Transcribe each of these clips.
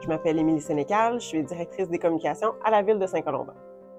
Je m'appelle Émilie Sénécal, je suis directrice des communications à la Ville de Saint-Colomban.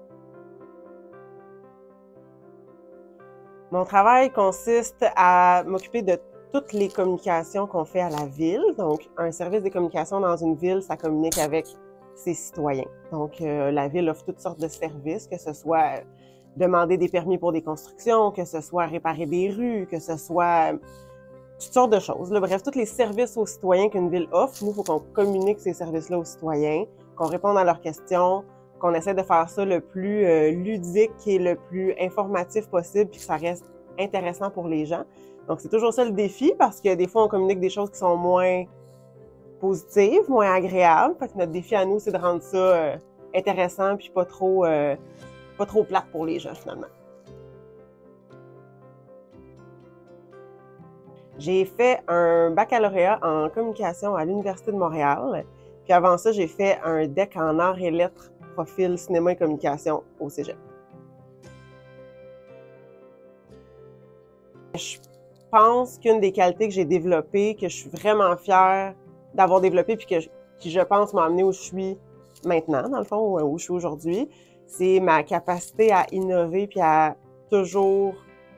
Mon travail consiste à m'occuper de toutes les communications qu'on fait à la Ville. Donc, un service des communications dans une ville, ça communique avec ses citoyens. Donc, la Ville offre toutes sortes de services, que ce soit demander des permis pour des constructions, que ce soit réparer des rues, que ce soit toutes sortes de choses. Là, bref, tous les services aux citoyens qu'une ville offre, nous, il faut qu'on communique ces services-là aux citoyens, qu'on réponde à leurs questions, qu'on essaie de faire ça le plus ludique et le plus informatif possible, puis que ça reste intéressant pour les gens. Donc, c'est toujours ça le défi, parce que des fois, on communique des choses qui sont moins positives, moins agréables. Fait que notre défi à nous, c'est de rendre ça intéressant, puis pas trop plate pour les gens, finalement. J'ai fait un baccalauréat en communication à l'Université de Montréal. Puis avant ça, j'ai fait un DEC en arts et lettres, profil cinéma et communication au Cégep. Je pense qu'une des qualités que j'ai développées, que je suis vraiment fière d'avoir développé, puis qui je pense m'a amenée où je suis maintenant, dans le fond, où je suis aujourd'hui, c'est ma capacité à innover puis à toujours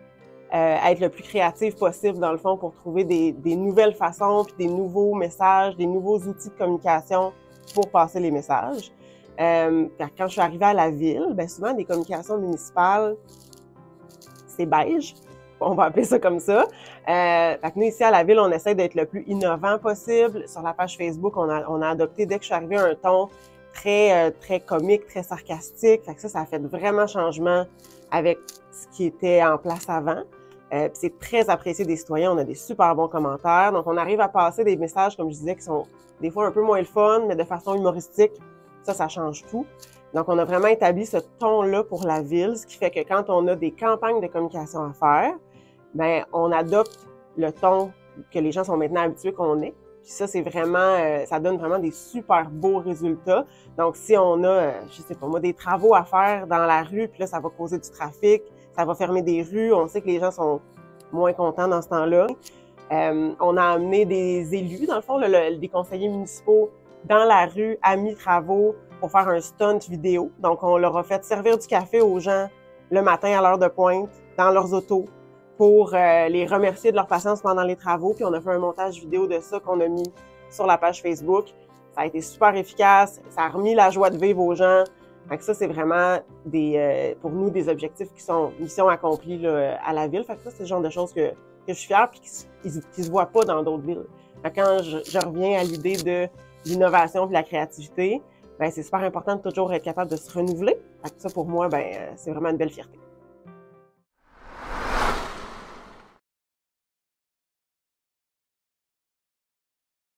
être le plus créatif possible, dans le fond, pour trouver des nouvelles façons, puis des nouveaux messages, des nouveaux outils de communication pour passer les messages. Quand je suis arrivée à la ville, bien souvent, des communications municipales, c'est beige. On va appeler ça comme ça. Fait que nous, ici, à la ville, on essaie d'être le plus innovant possible. Sur la page Facebook, on a adopté, dès que je suis arrivée, un ton très comique, très sarcastique. Fait que ça a fait vraiment changement avec ce qui était en place avant. C'est très apprécié des citoyens, on a des super bons commentaires. Donc, on arrive à passer des messages, comme je disais, qui sont des fois un peu moins le fun, mais de façon humoristique. Ça change tout. Donc, on a vraiment établi ce ton-là pour la ville, ce qui fait que quand on a des campagnes de communication à faire, bien, on adopte le ton que les gens sont maintenant habitués qu'on ait. Puis ça, c'est vraiment, ça donne vraiment des super beaux résultats. Donc, si on a, je sais pas moi, des travaux à faire dans la rue, puis là, ça va causer du trafic, ça va fermer des rues, on sait que les gens sont moins contents dans ce temps-là. On a amené des élus, dans le fond, des conseillers municipaux dans la rue à mi-travaux pour faire un stunt vidéo. Donc, on leur a fait servir du café aux gens le matin à l'heure de pointe, dans leurs autos, pour les remercier de leur patience pendant les travaux. Puis on a fait un montage vidéo de ça qu'on a mis sur la page Facebook. Ça a été super efficace, ça a remis la joie de vivre aux gens. Fait que ça, c'est vraiment pour nous des objectifs qui sont mission accomplie là, à la ville. Fait que ça, c'est le genre de choses que je suis fière et qui se voient pas dans d'autres villes. Fait que quand je reviens à l'idée de l'innovation et de la créativité, ben c'est super important de toujours être capable de se renouveler. Fait que ça, pour moi, ben c'est vraiment une belle fierté.